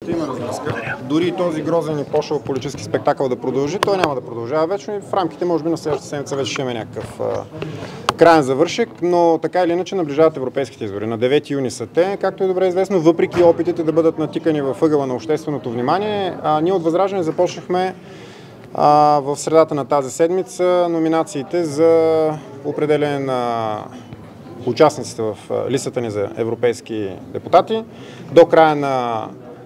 ще има развръзка. Дори и този грозен и пошъл политически спектакъл да продължи, той няма да продължава вечно и в рамките, може би, на следващата седмица вече ще има някакъв краен завършек, но така или иначе наближават европейските избори. На 9 юни са те, както е добре известно, въпреки опитите да бъдат натикани във ъгъла на общественото внимание. Ние от Възраждане започнахме в средата на тази седмица номинациите за определение на участниците в листата ни за европейски депутати. До края на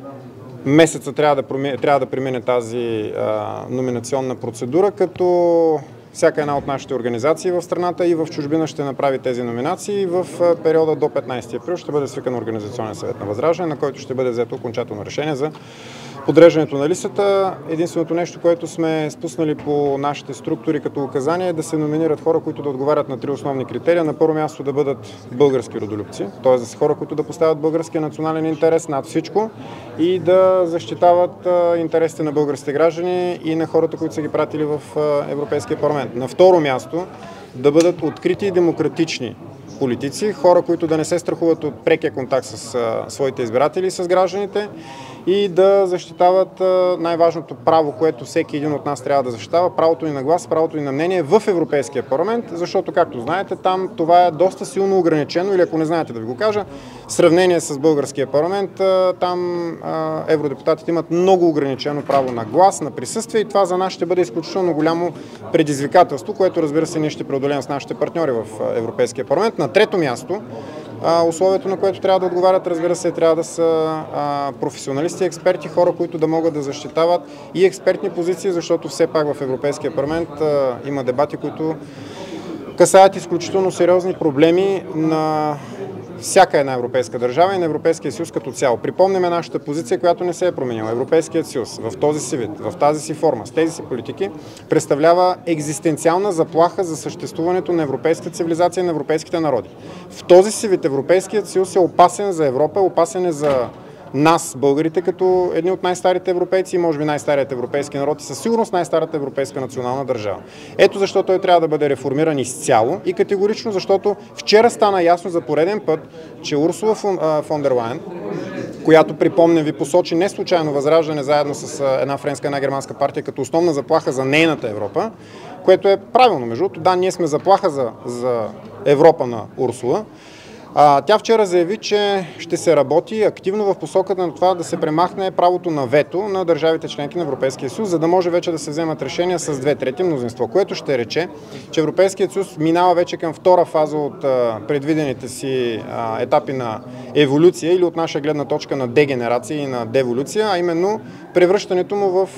месеца трябва да премине тази номинационна процедура, като всяка една от нашите организации в страната и в чужбина ще направи тези номинации. В периода до 15 април ще бъде свикан Организационен съвет на Възраждане, на който ще бъде взето окончателно решение за подреждането на листата. Единственото нещо, което сме спуснали по нашите структури като указание, е да се номинират хора, които да отговарят на 3 основни критерия. На първо място да бъдат български родолюбци, т.е. да са хора, които да поставят българския национален интерес над всичко и да защитават интересите на българските граждани и на хората, които са ги пратили в Европейския парламент. На второ място да бъдат открити и демократични политици, хора, които да не се страхуват от прекия контакт с своите избиратели и с гражданите и да защитават най-важното право, което всеки един от нас трябва да защитава, правото ни на глас, правото ни на мнение в Европейския парламент, защото, както знаете, там това е доста силно ограничено, или ако не знаете да ви го кажа, в сравнение с българския парламент, там евродепутатите имат много ограничено право на глас, на присъствие и това за нас ще бъде изключително голямо предизвикателство, което, разбира се, ние ще преодолеем с нашите партньори в Европейския парламент. На трето място, условието, на което трябва да отговарят, разбира се, трябва да са професионалисти, експерти, хора, които да могат да защитават и експертни позиции, защото все пак в Европейския парламент има дебати, които касаят изключително сериозни проблеми на всяка една европейска държава и на Европейския съюз като цяло. Припомняме нашата позиция, която не се е променила. Европейският съюз в този си вид, в тази си форма, с тези си политики, представлява екзистенциална заплаха за съществуването на европейската цивилизация и на европейските народи. В този си вид Европейският съюз е опасен за Европа, опасен е за нас, българите, като едни от най-старите европейци и може би най-старият европейски народ и със сигурност най-старата европейска национална държава. Ето защо той трябва да бъде реформиран изцяло и категорично, защото вчера стана ясно за пореден път, че Урсула фон дер Лайен, която, припомням ви, посочи не случайно Възраждане заедно с една френска, една германска партия като основна заплаха за нейната Европа, което е правилно, между другото. Да, ние сме заплаха за Европа на Урсула. Тя вчера заяви, че ще се работи активно в посоката на това да се премахне правото на вето на държавите членки на Европейския съюз, за да може вече да се вземат решения с 2/3 мнозинство, което ще рече, че Европейският съюз минава вече към втора фаза от предвидените си етапи на еволюция или от наша гледна точка на дегенерация и на деволюция, а именно превръщането му в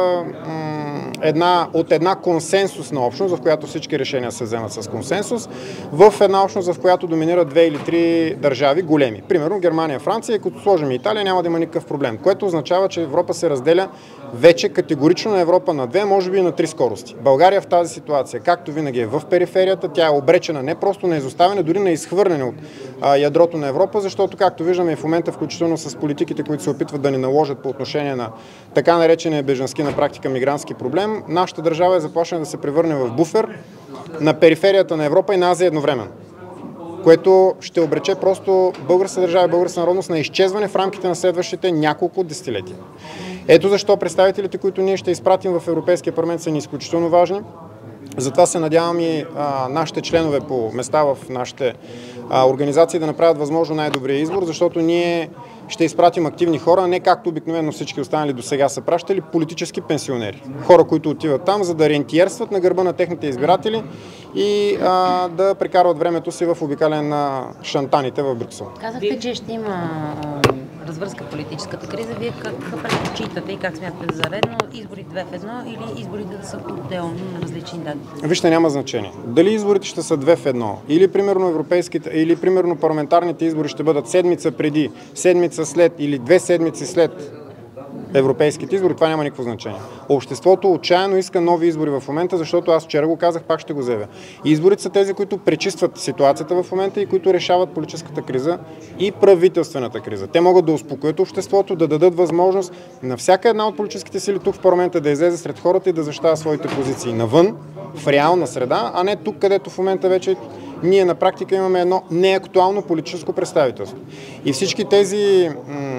една консенсусна общност, в която всички решения се вземат с консенсус, в една общност, в която доминират 2 или 3 държави големи. Примерно Германия, Франция, като сложим и Италия, няма да има никакъв проблем, което означава, че Европа се разделя вече категорично на Европа на 2, може би и на 3 скорости. България в тази ситуация, както винаги, е в периферията, тя е обречена не просто на изоставяне, дори на изхвърляне от ядрото на Европа, защото, както виждаме и в момента, включително с политиките, които се опитват да ни наложат по отношение на така наречения бежански на практика мигрантски проблем, нашата държава е заплашена да се превърне в буфер на периферията на Европа и на Азия едновременно, което ще обрече просто българска държава и българска народност на изчезване в рамките на следващите няколко десетилетия. Ето защо представителите, които ние ще изпратим в Европейския парламент, са ни изключително важни. Затова се надявам и нашите членове по места в нашите организации да направят възможно най-добрия избор, защото ние ще изпратим активни хора, не както обикновено всички останали до сега са пращали, политически пенсионери. Хора, които отиват там, за да рентиерстват на гърба на техните избиратели и да прекарват времето си в обикаляне на шантаните в Брюксел. Казахте, че ще има развръзка политическата криза. Вие как предпочитате и как смятате за редно? Избори 2 в 1 или изборите да са отделно на различни дати? Вижте, няма значение. Дали изборите ще са 2 в 1 или примерно парламентарните избори ще бъдат седмица преди, седмица след или 2 седмици след европейските избори, това няма никакво значение. Обществото отчаяно иска нови избори в момента, защото аз вчера го казах, пак ще го заявя. Изборите са тези, които пречистват ситуацията в момента и които решават политическата криза и правителствената криза. Те могат да успокоят обществото, да дадат възможност на всяка една от политическите сили тук в парламента да излезе сред хората и да защитава своите позиции навън, в реална среда, а не тук, където в момента вече ние на практика имаме едно неактуално политическо представителство. И всички тези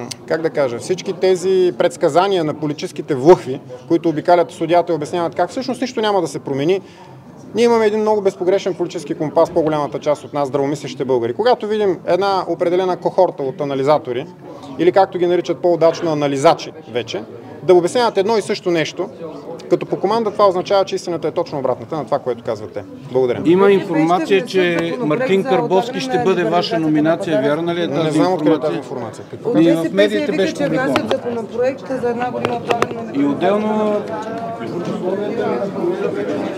как да кажа, всички тези предсказания на политическите влъхви, които обикалят судията и обясняват как всъщност нищо няма да се промени. Ние имаме един много безпогрешен политически компас, по-голямата част от нас, здравомислещите българи. Когато видим една определена кохорта от анализатори, или както ги наричат по-удачно анализачи вече, да обясняват едно и също нещо, като по команда, това означава, че истината е точно обратната на това, което казвате. Благодаря. Има информация, че Мартин Карбовски ще бъде ваша номинация. Вярна ли е тази Не знам откъде тази информация. От БСП се вика, че внасят законопроект за една година отлагане на и отделно